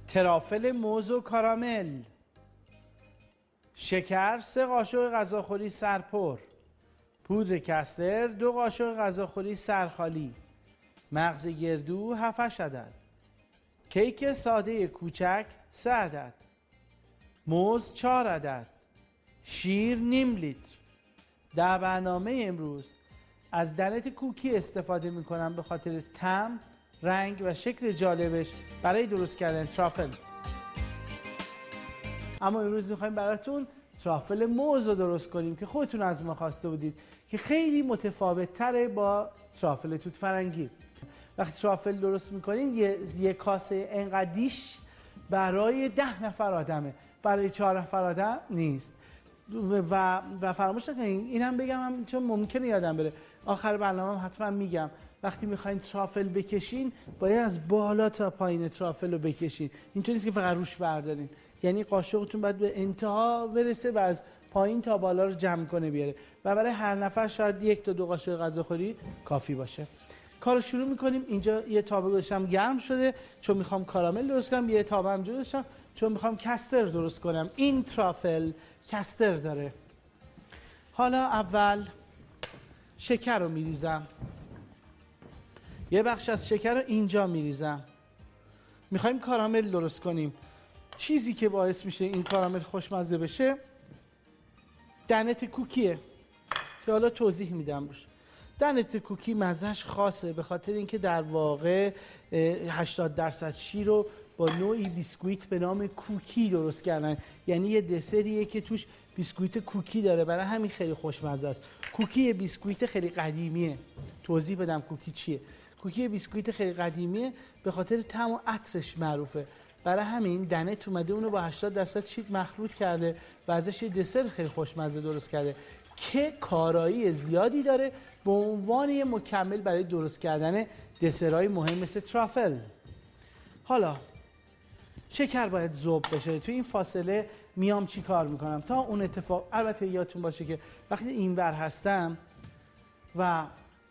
ترافل موز و کارامل، شکر 3 قاشق غذاخوری سرپر، پودر کستر 2 قاشق غذاخوری سرخالی، مغز گردو 7 عدد، کیک ساده کوچک 3 عدد، موز 4 عدد، شیر نیم لیتر. در برنامه امروز از دنت کوکی استفاده میکنم به خاطر طعم، رنگ و شکل جالبش برای درست کردن ترافل. اما امروز میخوایم براتون ترافل موز رو درست کنیم که خودتون از ما خواسته بودید که خیلی متفاوت تره با ترافل توت فرنگی. وقتی ترافل درست میکنیم یه کاسه انقدیش برای 10 نفر آدمه، برای 4 نفر آدم نیست. و فراموش نکنین اینم بگم چون ممکنه یادم بره، آخر برنامه حتما میگم وقتی میخواین ترافل بکشین باید از بالا تا پایین ترافل رو بکشین، اینطوری نیست که فقط روش بردارین، یعنی قاشقتون باید به انتها برسه و از پایین تا بالا رو جمع کنه بیاره و برای هر نفر شاید 1 تا 2 قاشق غذاخوری کافی باشه. کارو شروع میکنیم. اینجا یه تابه گذاشتم گرم شده چون میخوام کارامل درست کنم، یه تابه هم گذاشتم چون میخوام کستر درست کنم. این ترافل کستر داره. حالا اول شکر رو میریزم، یه بخش از شکر رو اینجا میریزم. میخوایم کارامل درست کنیم. چیزی که باعث میشه این کارامل خوشمزه بشه دنت کوکیه که حالا توضیح میدم روش. دنت کوکی مزهش خاصه به خاطر اینکه در واقع 80% شیر رو با نوعی بیسکویت به نام کوکی درست کردن، یعنی یه دسریه که توش بیسکویت کوکی داره، برای همین خیلی خوشمزه است. کوکی یه بیسکویت خیلی قدیمیه. توضیح بدم کوکی چیه. کوکی یه بیسکویت خیلی قدیمیه، به خاطر طعم و عطرش معروفه، برای همین دنت اومده اونو با 80% شیر مخلوط کرده و ازش یه دسر خیلی خوشمزه درست کرده که کارایی زیادی داره به عنوان یه مکمل برای درست کردن دسرهای مهم مثل ترافل. حالا شکر باید ذوب بشه. تو این فاصله میام چی کار میکنم تا اون اتفاق. البته یادتون باشه که وقتی اینور هستم و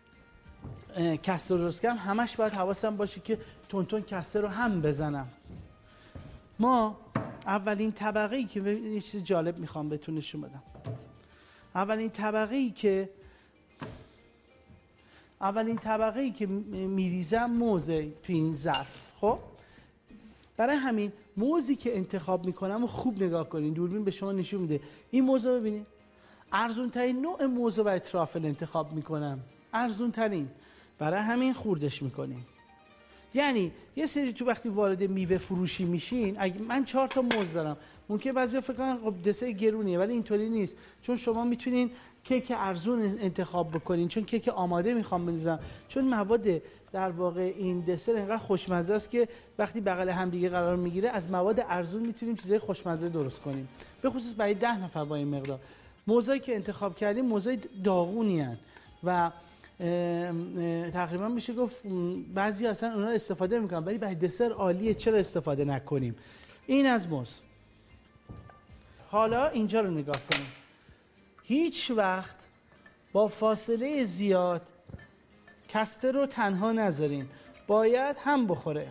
کستر درست کنم همش باید حواسم باشه که تون کستر رو هم بزنم. ما اولین طبقه‌ای که یه چیز جالب میخوام بهتون نشون بدم. اولین طبقه‌ای که میریزم موزه تو این ظرف. خب برای همین موزی که انتخاب میکنم و خوب نگاه کنین، دوربین به شما نشون میده. این موز رو ببینید، ارزون ترین نوع موز رو برای ترافل انتخاب میکنم، ارزون ترین، برای همین خوردش میکنیم. یعنی یه سری تو وقتی وارد میوه فروشی میشین، اگه من 4 تا موز دارم ممکنه بعضیا فکر کنن خب دسر گرونیه، ولی اینطوری نیست، چون شما میتونین کیک ارزون انتخاب بکنین، چون کیک آماده میخوام بنویسم، چون مواد در واقع این دسر انقدر خوشمزه است که وقتی بغل هم دیگه قرار میگیره از مواد ارزون میتونیم چیزای خوشمزه درست کنیم، به خصوص برای 10 نفر با این مقدار. موزایی که انتخاب کردیم موزای داغونی ان و تقریبا میشه گفت بعضی اصلا اونا رو استفاده میکنن، ولی برای دسر عالیه، چرا استفاده نکنیم. این از موز. حالا اینجا رو نگاه کنیم. هیچ وقت با فاصله زیاد کستر رو تنها نذارین، باید هم بخوره،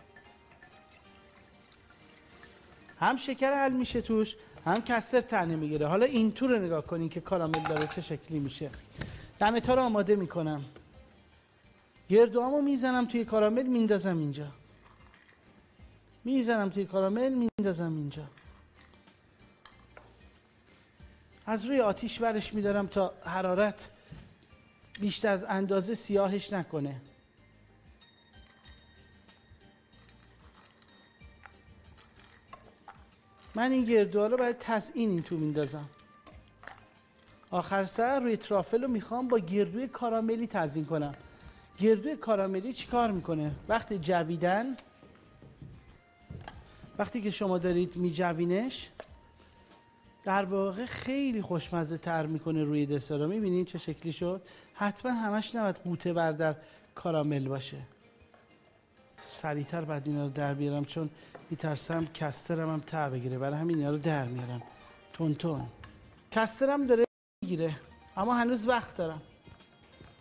هم شکر حل میشه توش، هم کستر تنه میگیره. حالا این تو رو نگاه کنین که کارامل داره چه شکلی میشه. دمتا رو آماده میکنم، گردوامو میزنم توی کارامل، میندازم اینجا، میزنم توی کارامل، میندازم اینجا، از روی آتیش برش میدارم تا حرارت بیشتر از اندازه سیاهش نکنه. من این گردوها رو باید تزیین این تو میندازم. آخر سر روی ترافل رو میخوام با گردوی کاراملی تزیین کنم. گردوی کاراملی چی کار میکنه؟ وقتی جویدن، وقتی که شما دارید میجوینش در واقع خیلی خوشمزه تر میکنه روی دسر رو. میبینید چه شکلی شد؟ حتما همش نباید قوطه ور در کارامل باشه. سریعتر بعد اینا رو در بیارم چون میترسم کسترم هم ته بگیره، برای همین اینا رو در میارم تون تون. کسترم داره میگیره اما هنوز وقت دارم.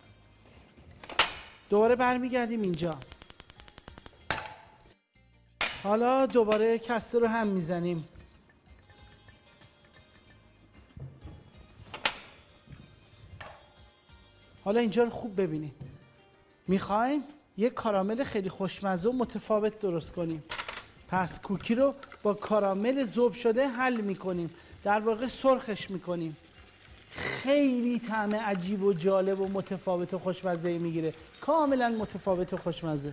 دوباره برمیگردیم اینجا. حالا دوباره کستر رو هم میزنیم. حالا اینجا رو خوب ببینید. میخوایم یک کارامل خیلی خوشمزه و متفاوت درست کنیم. پس کوکی رو با کارامل ذوب شده حل میکنیم، در واقع سرخش میکنیم. خیلی طعم عجیب و جالب و متفاوت و خوشمزه میگیره، کاملا متفاوت و خوشمزه.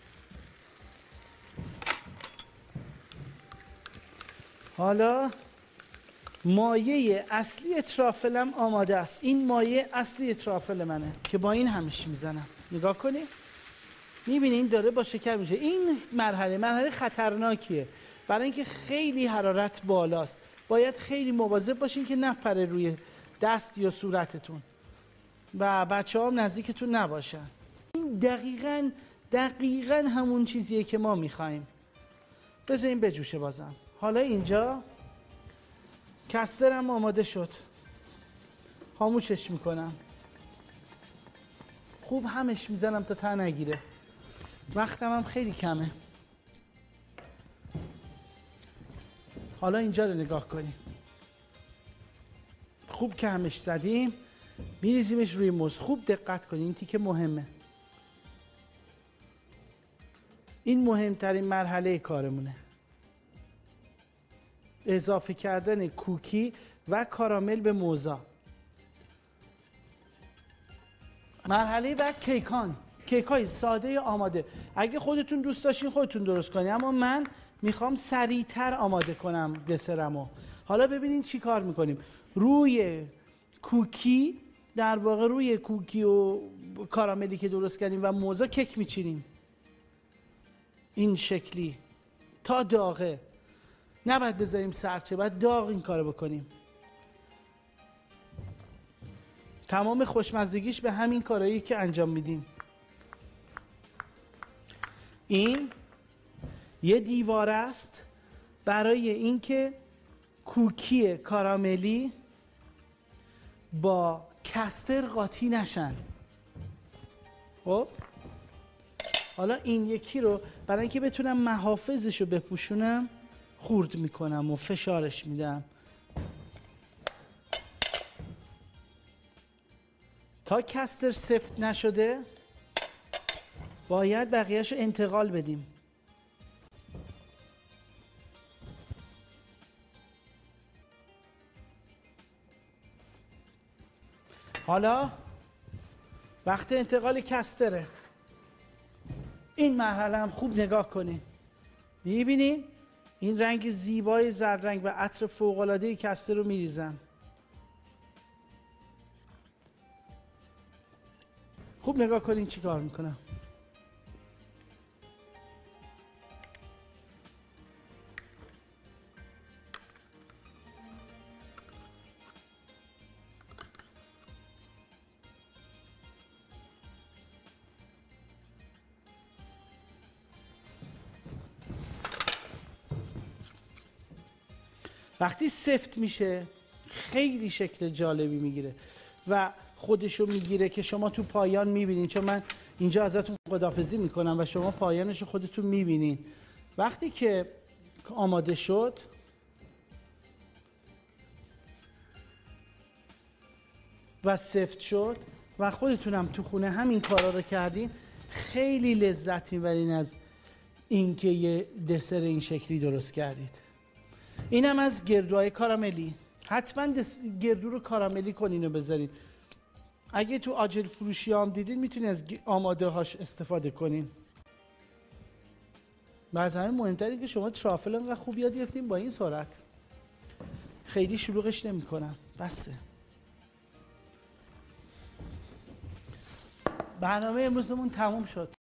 حالا مایه اصلی ترافلم آماده است. این مایه اصلی ترافل منه که با این همش میزنم. نگاه کنید، میبینین داره با شکر میشه. این مرحله خطرناکیه، برای اینکه خیلی حرارت بالاست. باید خیلی مواظب باشین که نپره روی دست یا صورتتون و بچه هم نزدیکتون نباشن. این دقیقاً همون چیزیه که ما میخوایم. بذارین بجوشه بازم. حالا اینجا کسترم آماده شد، خاموشش میکنم. خوب همش میزنم تا ته نگیره، وقتم هم خیلی کمه. حالا اینجا رو نگاه کنیم. خوب که همش زدیم میریزیمش روی موز. خوب دقت کنیم، این تیکه مهمه. این مهمترین مرحله کارمونه، اضافه کردن کوکی و کارامل به موزا. مرحله بعد کیکای ساده آماده. اگه خودتون دوست داشتین خودتون درست کنین، اما من میخوام سریعتر آماده کنم دسرمو. حالا ببینین چی کار میکنیم. روی کوکی، در واقع روی کوکی و کاراملی که درست کردیم و موزا کیک میچینیم این شکلی تا داغه. نباید بذاریم سرچه، باید داغ این کارو بکنیم. تمام خوشمزگیش به همین کارهایی که انجام میدیم. این یه دیواره است برای اینکه کوکی کاراملی با کستر قاطی نشن. خب حالا این یکی رو برای اینکه بتونم محافظش رو بپوشونم خورد میکنم و فشارش میدم تا کستر سفت نشده. باید بقیهش رو انتقال بدیم. حالا وقت انتقال کستره. این مرحله هم خوب نگاه کنین. میبینین این رنگ زیبای زرد رنگ و عطر فوق‌العاده کستر رو میریزم. خوب نگاه کنین چی کار میکنم. وقتی سفت میشه خیلی شکل جالبی میگیره و خودشو میگیره که شما تو پایان میبینین. چون من اینجا ازتون خداحافظی میکنم و شما پایانشو خودتون میبینین. وقتی که آماده شد و سفت شد و خودتونم تو خونه همین کارا رو کردین، خیلی لذت میبرین از اینکه یه دسر این شکلی درست کردید. اینم از گردوهای کاراملی. حتما گردو رو کاراملی کنین و بذارید. اگه تو آجیل فروشی هم دیدین میتونید از آماده هاش استفاده کنین. و از همه مهمتره که شما ترافل انقدر خوب یاد گرفتین با این سرعت. خیلی شلوغش نمی کنم. بسه. برنامه امروزمون تموم شد.